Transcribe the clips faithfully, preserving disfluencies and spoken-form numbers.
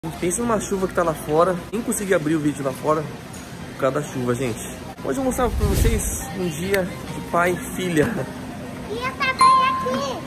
Pensa numa chuva que tá lá fora. Nem consegui abrir o vídeo lá fora por causa da chuva, gente. Hoje eu vou mostrar pra vocês um dia de pai e filha. E eu também aqui.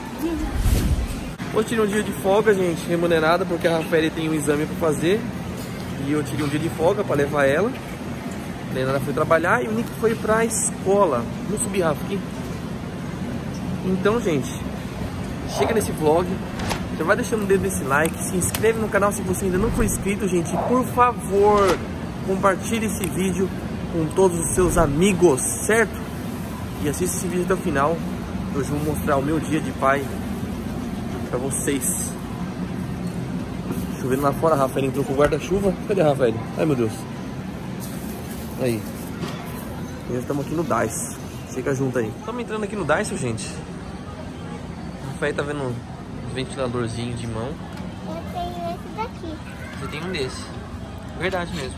Hoje tirei um dia de folga, gente, remunerada, porque a Rafaela tem um exame pra fazer. E eu tirei um dia de folga pra levar ela. A Leonardo foi trabalhar e o Nick foi pra escola. Vamos subir, Rafa, aqui. Então, gente, chega nesse vlog. Já vai deixando o dedo nesse like, se inscreve no canal se você ainda não for inscrito, gente. Por favor, compartilhe esse vídeo com todos os seus amigos, certo? E assista esse vídeo até o final. Hoje eu vou mostrar o meu dia de pai pra vocês. Chovendo lá fora, a Rafael entrou com o guarda-chuva. Cadê a Rafael? Ai, meu Deus. Aí. Nós estamos aqui no Daiso. Chega junto aí. Estamos entrando aqui no Daiso, gente. A Rafael tá vendo ventiladorzinho de mão. Eu tenho esse daqui. Você tem um desse. Verdade mesmo.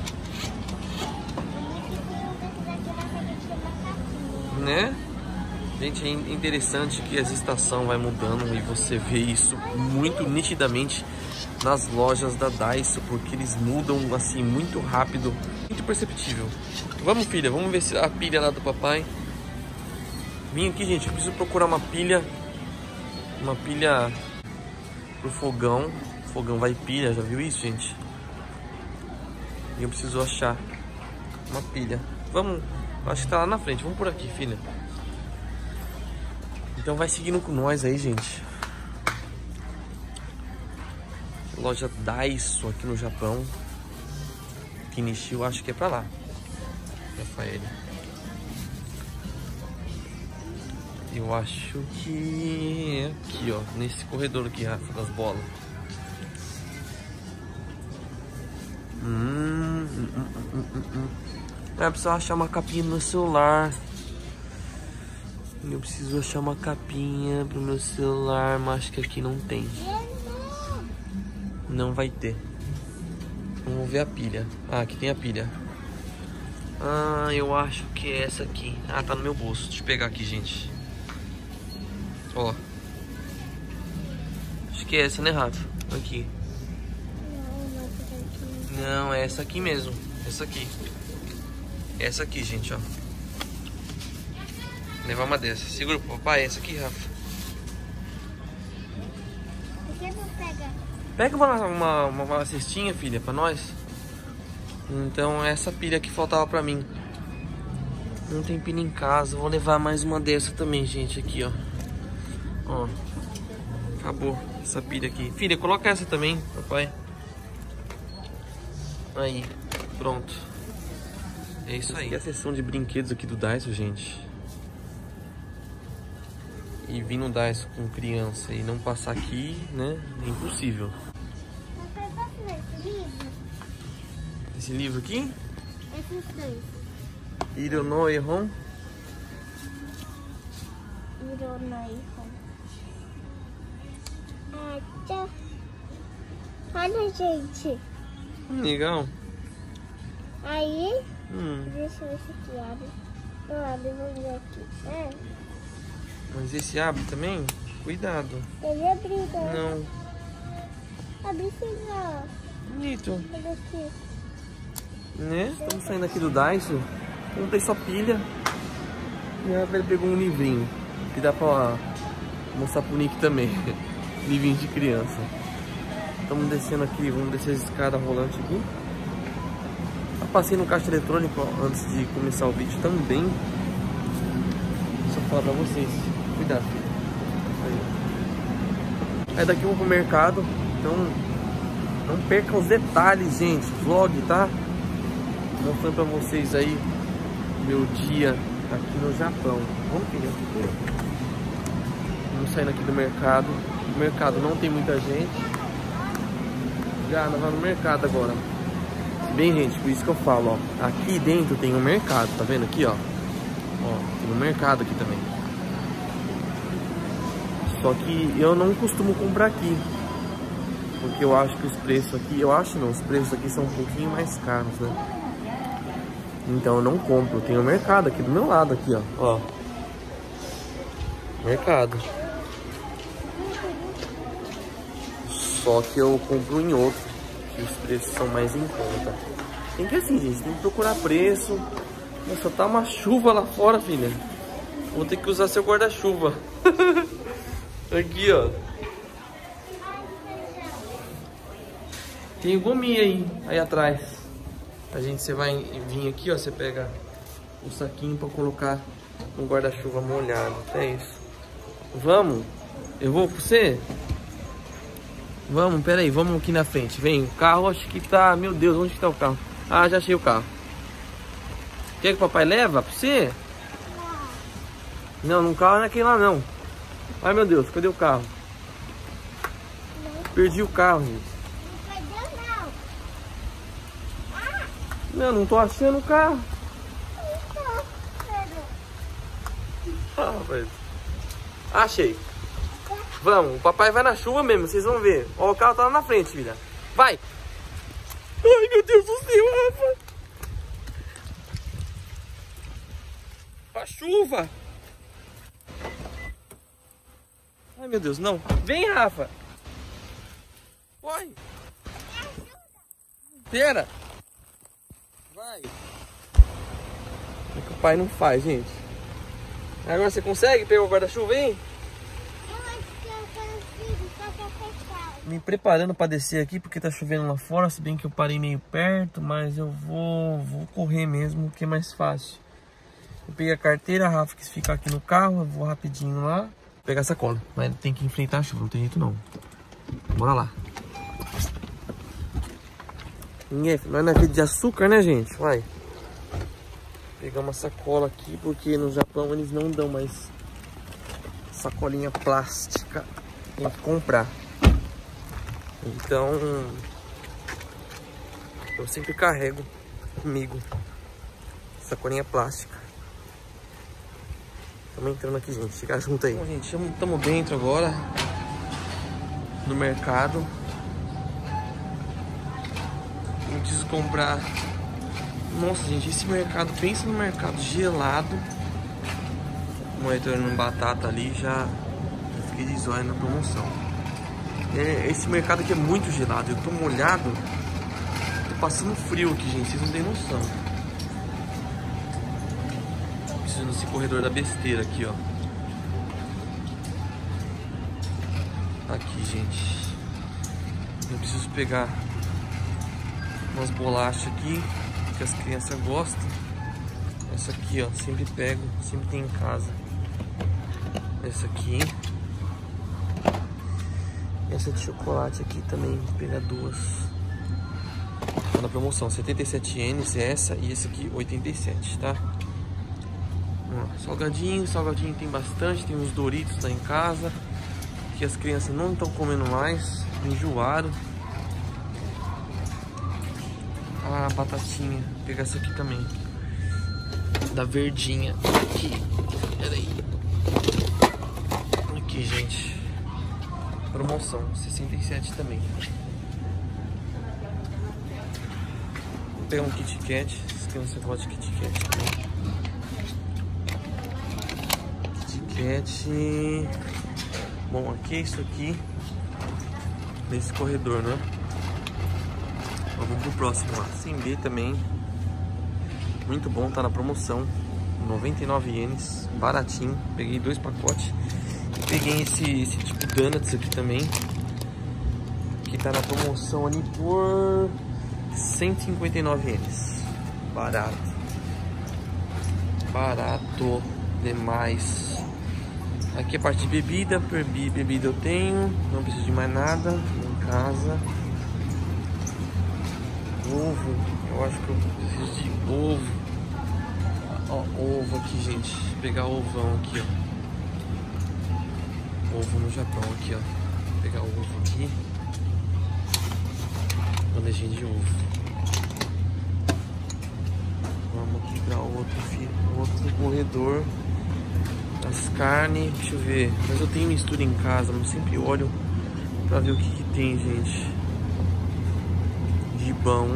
Né? Gente, é interessante que as estações vai mudando e você vê isso muito nitidamente nas lojas da Daiso, porque eles mudam assim muito rápido, muito perceptível. Vamos, filha, vamos ver se a pilha lá do papai. Vim aqui, gente, eu preciso procurar uma pilha, uma pilha pro fogão. O fogão vai pilha, já viu isso, gente? E eu preciso achar uma pilha. Vamos, acho que tá lá na frente. Vamos por aqui, filha. Então vai seguindo com nós aí, gente. Loja Daiso aqui no Japão. Kinichi, eu acho que é pra lá. Rafael. Eu acho que é aqui, ó. Nesse corredor aqui, Rafa, das bolas. Hum, hum, hum, hum, hum, hum. É, preciso achar uma capinha no meu celular. Eu preciso achar uma capinha pro meu celular, mas acho que aqui não tem. Não vai ter. Vamos ver a pilha. Ah, aqui tem a pilha. Ah, eu acho que é essa aqui. Ah, tá no meu bolso. Deixa eu pegar aqui, gente. Ó. Acho que é essa, né, Rafa? Aqui. Não, é essa aqui mesmo. Essa aqui. Essa aqui, gente, ó. Levar uma dessa. Segura pro papai. Essa aqui, Rafa. Por que não pega? Pega uma, uma, uma, uma cestinha, filha, pra nós. Então, essa pilha que faltava pra mim. Não tem pilha em casa. Vou levar mais uma dessa também, gente. Aqui, ó. Ó. Acabou essa pilha aqui. Filha, coloca essa também, papai. Aí. Pronto. É isso aí. Aqui é a seção de brinquedos aqui do Daiso, gente. E vir no Daiso com criança e não passar aqui, né? É impossível. Você gosta desse livro? Esse livro aqui? Esses dois. Irono Ehon. Ironai. Ah, tchau. Olha, gente. Hum, legal. Aí, Hum. deixa eu ver se aqui abre. Eu abro, vou ver aqui. É. Mas esse abre também? Cuidado. Ele abriu, né? Não. Abri sim, ó. Bonito. Olha aqui. Né? Estamos saindo aqui do Daiso. Não tem só pilha. E a Rafael pegou um livrinho. Que dá pra mostrar pro Nick também. Livrinho de criança. Estamos descendo aqui. Vamos descer a escada rolante aqui. Eu passei no caixa eletrônico ó, antes de começar o vídeo também. Deixa eu falar pra vocês. Cuidado. Aí. Aí daqui eu vou pro mercado. Então não percam os detalhes, gente. Vlog, tá? Mostrando pra vocês aí meu dia aqui no Japão. Vamos pegar aqui. Vamos saindo aqui do mercado. No mercado não tem muita gente. Já nós vamos no mercado agora. Bem, gente, por isso que eu falo, ó. Aqui dentro tem um mercado, tá vendo aqui, ó? Ó, tem um mercado aqui também. Só que eu não costumo comprar aqui. Porque eu acho que os preços aqui, eu acho não, os preços aqui são um pouquinho mais caros, né? Então eu não compro. Tem um mercado aqui do meu lado, aqui, ó. Ó. Mercado. Só que eu compro em outro. que os preços são mais em conta. Tem que assim, gente, tem que procurar preço. Nossa, tá uma chuva lá fora, filha. Vou ter que usar seu guarda-chuva. Aqui, ó. Tem gominha aí, aí atrás. A gente, você vai vir aqui, ó, você pega o saquinho pra colocar no guarda-chuva molhado. É isso. Vamos? Eu vou com você? Vamos, pera aí, vamos aqui na frente. Vem, o carro acho que tá... Meu Deus, onde tá o carro? Ah, já achei o carro. Quer que o papai leva pra você? Não, não carro naquele lá não. Ai meu Deus, cadê o carro? Perdi o carro, gente. Não, não tô achando o carro. Ah, mas... Achei. Vamos, o papai vai na chuva mesmo, vocês vão ver. Ó, o carro tá lá na frente, filha. Vai. Ai, meu Deus do céu, Rafa. A chuva. Ai, meu Deus, não. Vem, Rafa. Vai. Pera. Vai. É que o pai não faz, gente. Agora você consegue pegar o guarda-chuva, hein? Eu acho que eu consigo, só que é fechado. Me preparando para descer aqui porque tá chovendo lá fora, se bem que eu parei meio perto, mas eu vou, vou correr mesmo, que é mais fácil. Eu peguei a carteira, a Rafa quis ficar aqui no carro, eu vou rapidinho lá. Vou pegar a sacola, mas tem que enfrentar a chuva, não tem jeito não. Bora lá. Nós não é feito de açúcar, né, gente? Vai. Pegar uma sacola aqui, porque no Japão eles não dão mais sacolinha plástica. Tem que comprar. Então, eu sempre carrego comigo sacolinha plástica. Estamos entrando aqui, gente. Chegar junto aí. Bom, gente, estamos dentro agora no mercado. Eu preciso comprar. Nossa, gente, esse mercado, pensa no mercado gelado. Como eu tô indo no batata ali, já fiquei de zóio na promoção. É, esse mercado aqui é muito gelado. Eu tô molhado. Tô passando frio aqui, gente. Vocês não têm noção. Preciso nesse corredor da besteira aqui, ó. Aqui, gente. Eu preciso pegar umas bolachas aqui que as crianças gostam. Essa aqui, ó, sempre pego, sempre tem em casa. Essa aqui. Essa de chocolate aqui também, vou pegar duas. Tá na promoção, setenta e sete ienes essa e esse aqui oitenta e sete, tá? Ó, salgadinho, salgadinho tem bastante, tem uns Doritos lá em casa que as crianças não estão comendo mais, enjoaram. Ah, batatinha. Vou pegar essa aqui também. Da verdinha. Aqui. Pera aí. Aqui, gente. Promoção. sessenta e sete também. Vou pegar um Kit Kat. Se tem um gosta de Kit Kat também. Kit Kat. Bom, aqui é isso aqui. Nesse corredor, né? Vamos pro próximo lá. Sem B também. Muito bom, tá na promoção. noventa e nove ienes. Baratinho. Peguei dois pacotes. Peguei esse, esse tipo donuts aqui também. Que tá na promoção ali por cento e cinquenta e nove ienes. Barato. Barato demais. Aqui é a parte de bebida. Bebida eu tenho. Não preciso de mais nada em casa. Ovo, eu acho que eu preciso de ovo. Ó, ovo aqui, gente. Vou pegar ovão aqui, ó. Ovo no Japão aqui, ó. Vou pegar ovo aqui. Bandejinha de ovo. Vamos aqui para outro, outro corredor. As carnes, deixa eu ver. Mas eu tenho mistura em casa, mas sempre olho pra ver o que, que tem, gente. De bom.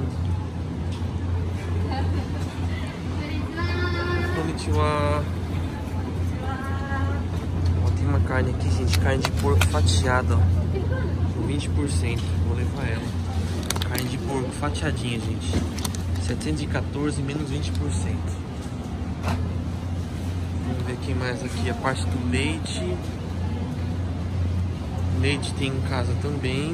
Konnichiwa. Ó, tem uma carne aqui, gente. Carne de porco fatiada, ó. vinte por cento. Vou levar ela. Carne de porco fatiadinha, gente. setecentos e quatorze menos vinte por cento. Vamos ver quem mais aqui. A parte do leite. Leite tem em casa também.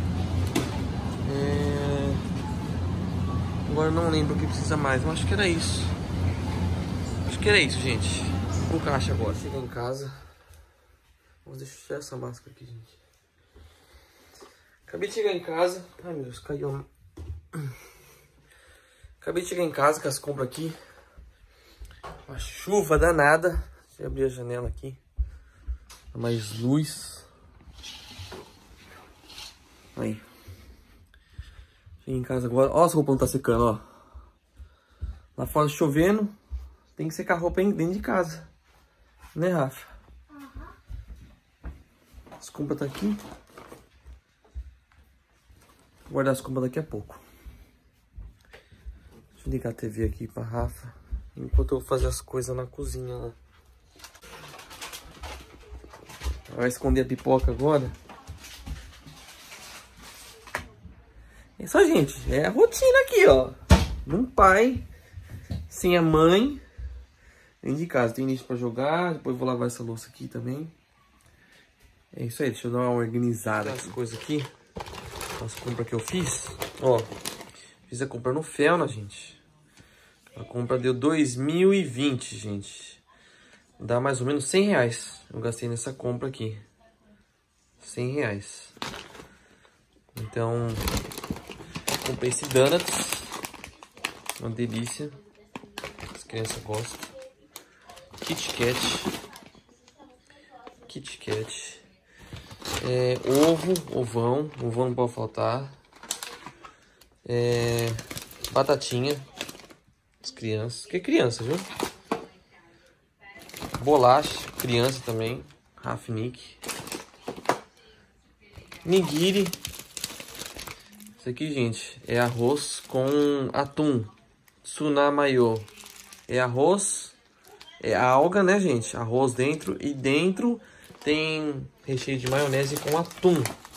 É... Agora não lembro o que precisa mais. Eu acho que era isso. Acho que era isso, gente. Vou pro caixa agora. Cheguei em casa. Vamos deixar essa máscara aqui, gente. Acabei de chegar em casa. Ai, meu Deus, caiu. Acabei de chegar em casa com as compras aqui. Uma chuva danada. Deixa eu abrir a janela aqui. Mais luz. Aí. Cheguei em casa agora. Ó, as roupas não tá secando, ó. Lá fora chovendo. Tem que secar a roupa dentro de casa. Né, Rafa? As compras tá aqui. Vou guardar as compras daqui a pouco. Deixa eu ligar a T V aqui pra Rafa. Enquanto eu vou fazer as coisas na cozinha lá. Vai esconder a pipoca agora. É só, gente. É a rotina aqui, ó. Um pai sem a mãe. Dentro de casa. Tem lixo pra jogar. Depois vou lavar essa louça aqui também. É isso aí. Deixa eu dar uma organizada. As coisas aqui. As compras que eu fiz. Ó. Fiz a compra no Felna, gente. A compra deu dois mil e vinte, gente. Dá mais ou menos cem reais. Eu gastei nessa compra aqui. cem reais. Então, comprei esse Donuts. Uma delícia. As crianças gostam. Kit Kat. Kit Kat. É, ovo, ovão. Ovão não pode faltar. É, batatinha. As crianças. Que criança, viu? Bolacha. Criança também. Rafnick. Nigiri. Isso aqui, gente, é arroz com atum. Tsunamayo. É arroz. É alga, né, gente? Arroz dentro. E dentro tem recheio de maionese com atum.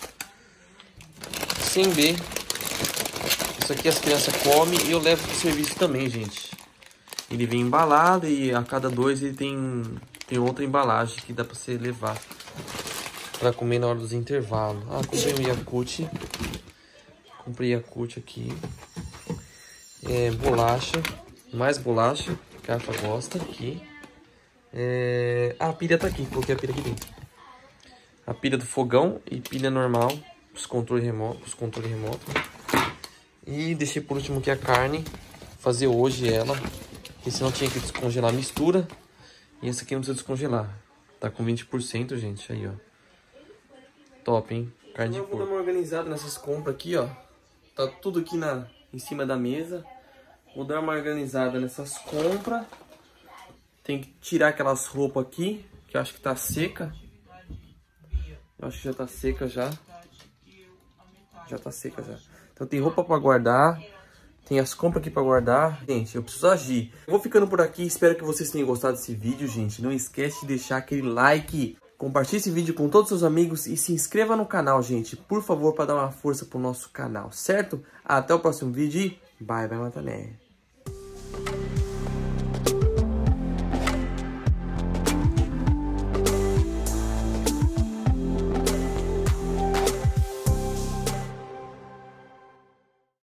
Sem B. Isso aqui as crianças comem e eu levo pro serviço também, gente. Ele vem embalado e a cada dois ele tem, tem outra embalagem que dá pra você levar pra comer na hora dos intervalos. Ah, comprei um Yakult. Comprei Yakult aqui. É, bolacha. Mais bolacha, que a Rafa gosta aqui. É... Ah, a pilha tá aqui. Coloquei a pilha aqui dentro. A pilha do fogão e pilha normal. Os controles remotos. Os controles remotos. E deixei por último aqui a carne. Fazer hoje ela. Porque senão tinha que descongelar a mistura. E essa aqui não precisa descongelar. Tá com vinte por cento, gente. Aí, ó. Top, hein? Carne de porco. Vou dar uma organizada nessas compras aqui, ó. Tá tudo aqui na, em cima da mesa. Vou dar uma organizada nessas compras. Tem que tirar aquelas roupas aqui. Que eu acho que tá seca. Eu acho que já tá seca já. Já tá seca já. Então tem roupa pra guardar. Tem as compras aqui pra guardar. Gente, eu preciso agir. Eu vou ficando por aqui. Espero que vocês tenham gostado desse vídeo, gente. Não esquece de deixar aquele like. Compartilhe esse vídeo com todos os seus amigos. E se inscreva no canal, gente. Por favor, para dar uma força pro nosso canal, certo? Até o próximo vídeo e bye, bye, Matané.